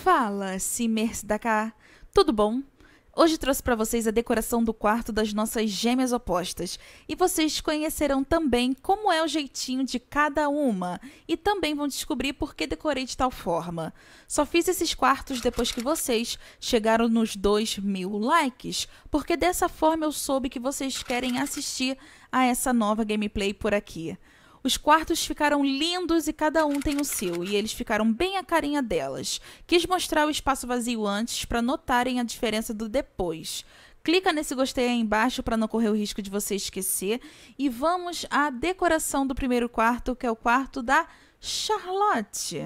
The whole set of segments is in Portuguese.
Fala, Simers da cá, tudo bom? Hoje trouxe para vocês a decoração do quarto das nossas gêmeas opostas e vocês conhecerão também como é o jeitinho de cada uma e também vão descobrir por que decorei de tal forma. Só fiz esses quartos depois que vocês chegaram nos 2.000 likes, porque dessa forma eu soube que vocês querem assistir a essa nova gameplay por aqui. Os quartos ficaram lindos e cada um tem o seu, e eles ficaram bem a carinha delas. Quis mostrar o espaço vazio antes para notarem a diferença do depois. Clica nesse gostei aí embaixo para não correr o risco de você esquecer. E vamos à decoração do primeiro quarto, que é o quarto da Charlotte.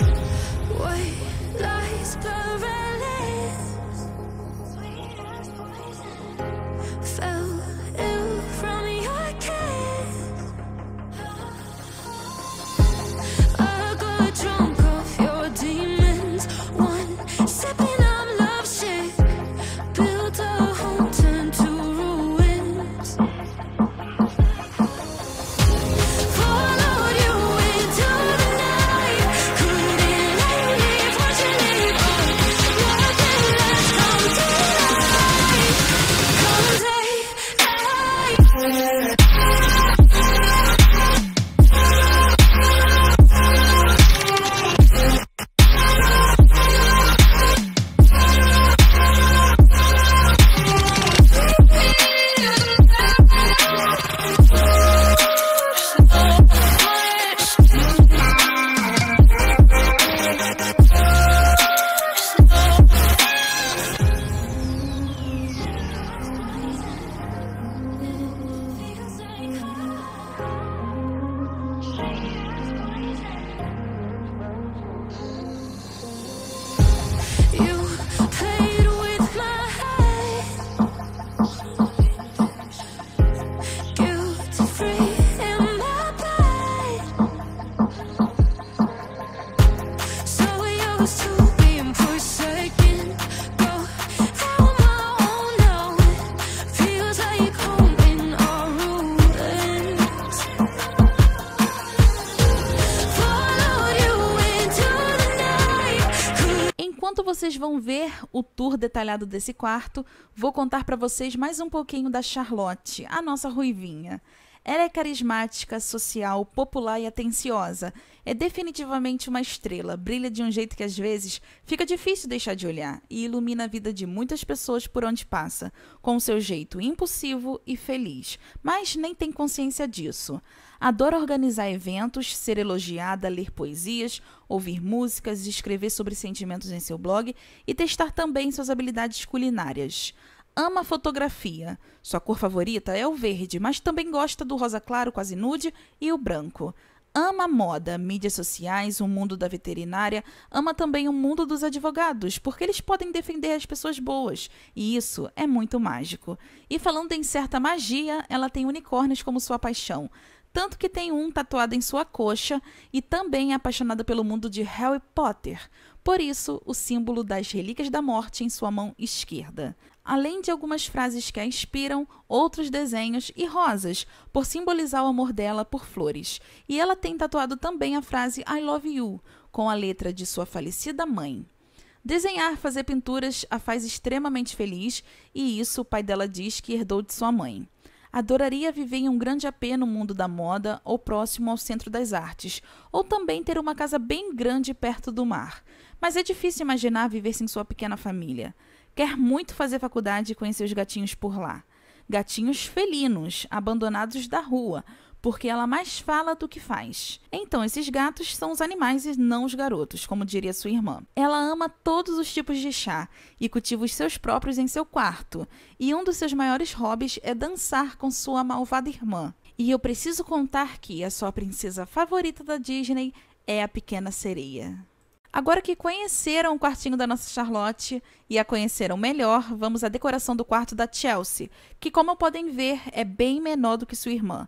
Enquanto vocês vão ver o tour detalhado desse quarto, vou contar para vocês mais um pouquinho da Charlotte, a nossa ruivinha. Ela é carismática, social, popular e atenciosa. É definitivamente uma estrela, brilha de um jeito que às vezes fica difícil deixar de olhar e ilumina a vida de muitas pessoas por onde passa, com seu jeito impulsivo e feliz, mas nem tem consciência disso. Adora organizar eventos, ser elogiada, ler poesias, ouvir músicas, escrever sobre sentimentos em seu blog e testar também suas habilidades culinárias. Ama fotografia. Sua cor favorita é o verde, mas também gosta do rosa claro quase nude e o branco. Ama moda, mídias sociais, o mundo da veterinária, ama também o mundo dos advogados, porque eles podem defender as pessoas boas, e isso é muito mágico. E falando em certa magia, ela tem unicórnios como sua paixão, tanto que tem um tatuado em sua coxa e também é apaixonada pelo mundo de Harry Potter, por isso o símbolo das Relíquias da Morte em sua mão esquerda. Além de algumas frases que a inspiram, outros desenhos e rosas, por simbolizar o amor dela por flores. E ela tem tatuado também a frase I love you, com a letra de sua falecida mãe. Desenhar, fazer pinturas a faz extremamente feliz e isso o pai dela diz que herdou de sua mãe. Adoraria viver em um grande AP no mundo da moda ou próximo ao centro das artes, ou também ter uma casa bem grande perto do mar. Mas é difícil imaginar viver sem sua pequena família. Quer muito fazer faculdade e conhecer os gatinhos por lá. Gatinhos felinos, abandonados da rua, porque ela mais fala do que faz. Então, esses gatos são os animais e não os garotos, como diria sua irmã. Ela ama todos os tipos de chá e cultiva os seus próprios em seu quarto. E um dos seus maiores hobbies é dançar com sua malvada irmã. E eu preciso contar que a sua princesa favorita da Disney é a Pequena Sereia. Agora que conheceram o quartinho da nossa Charlotte e a conheceram melhor, vamos à decoração do quarto da Chelsea, que, como podem ver, é bem menor do que sua irmã.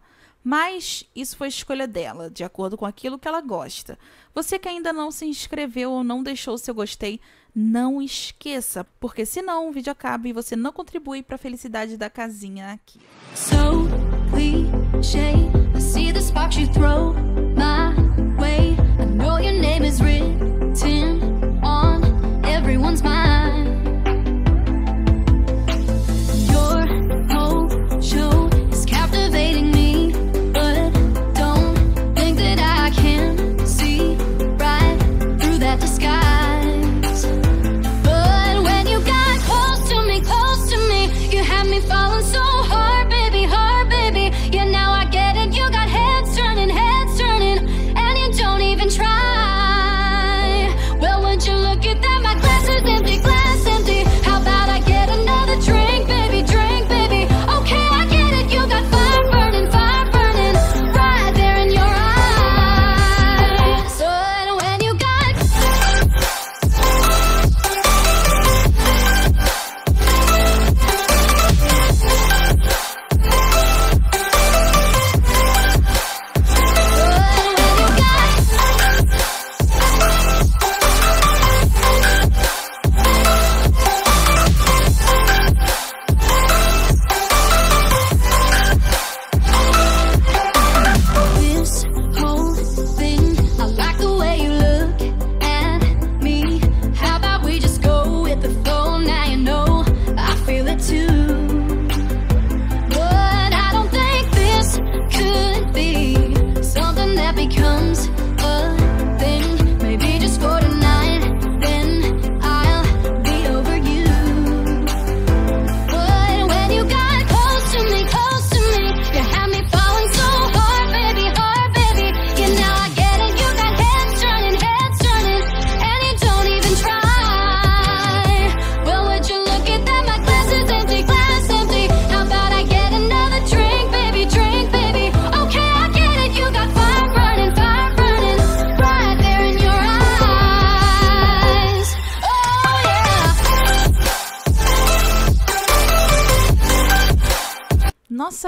Mas isso foi escolha dela, de acordo com aquilo que ela gosta. Você que ainda não se inscreveu ou não deixou o seu gostei, não esqueça, porque senão o vídeo acaba e você não contribui para a felicidade da casinha aqui. So cliché, I see the sparks you throw my way. I know your name is written on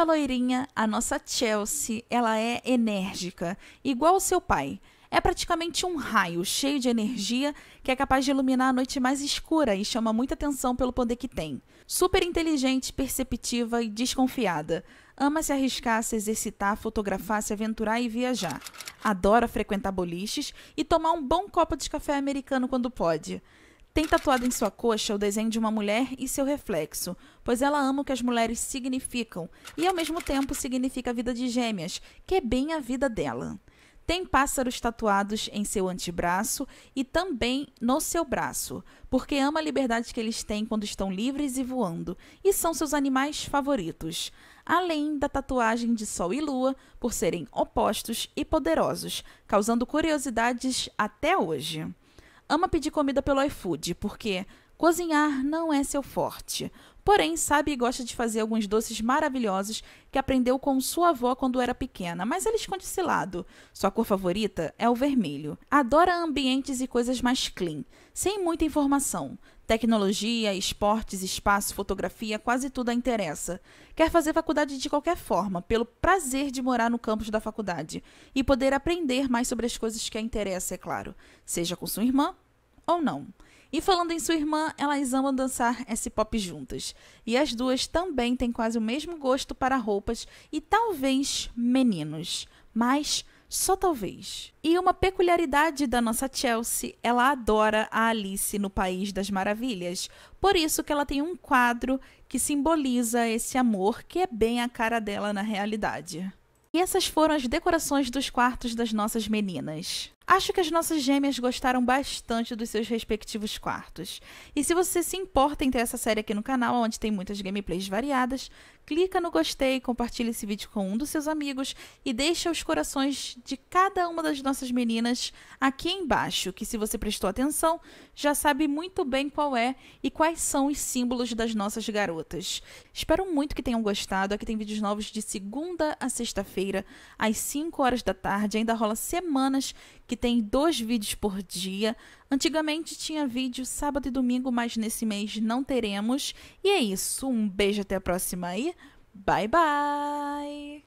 loirinha, a nossa Chelsea, ela é enérgica, igual o seu pai. É praticamente um raio cheio de energia que é capaz de iluminar a noite mais escura e chama muita atenção pelo poder que tem. Super inteligente, perceptiva e desconfiada. Ama se arriscar, se exercitar, fotografar, se aventurar e viajar. Adora frequentar boliches e tomar um bom copo de café americano quando pode. Tem tatuado em sua coxa o desenho de uma mulher e seu reflexo, pois ela ama o que as mulheres significam e ao mesmo tempo significa a vida de gêmeas, que é bem a vida dela. Tem pássaros tatuados em seu antebraço e também no seu braço, porque ama a liberdade que eles têm quando estão livres e voando, e são seus animais favoritos. Além da tatuagem de Sol e Lua, por serem opostos e poderosos, causando curiosidades até hoje. Ama pedir comida pelo iFood, porque cozinhar não é seu forte. Porém, sabe e gosta de fazer alguns doces maravilhosos que aprendeu com sua avó quando era pequena, mas ela esconde esse lado. Sua cor favorita é o vermelho. Adora ambientes e coisas mais clean, sem muita informação. Tecnologia, esportes, espaço, fotografia, quase tudo a interessa. Quer fazer faculdade de qualquer forma, pelo prazer de morar no campus da faculdade e poder aprender mais sobre as coisas que a interessam, é claro, seja com sua irmã ou não. E falando em sua irmã, elas amam dançar S-pop juntas. E as duas também têm quase o mesmo gosto para roupas e talvez meninos. Mas só talvez. E uma peculiaridade da nossa Chelsea, ela adora a Alice no País das Maravilhas. Por isso que ela tem um quadro que simboliza esse amor, que é bem a cara dela na realidade. E essas foram as decorações dos quartos das nossas meninas. Acho que as nossas gêmeas gostaram bastante dos seus respectivos quartos. E se você se importa em ter essa série aqui no canal, onde tem muitas gameplays variadas, clica no gostei, compartilha esse vídeo com um dos seus amigos e deixa os corações de cada uma das nossas meninas aqui embaixo, que se você prestou atenção, já sabe muito bem qual é e quais são os símbolos das nossas garotas. Espero muito que tenham gostado. Aqui tem vídeos novos de segunda a sexta-feira, às 5 horas da tarde. Ainda rola semanas que tem 2 vídeos por dia. Antigamente tinha vídeo sábado e domingo, mas nesse mês não teremos. E é isso, um beijo, até a próxima e bye bye!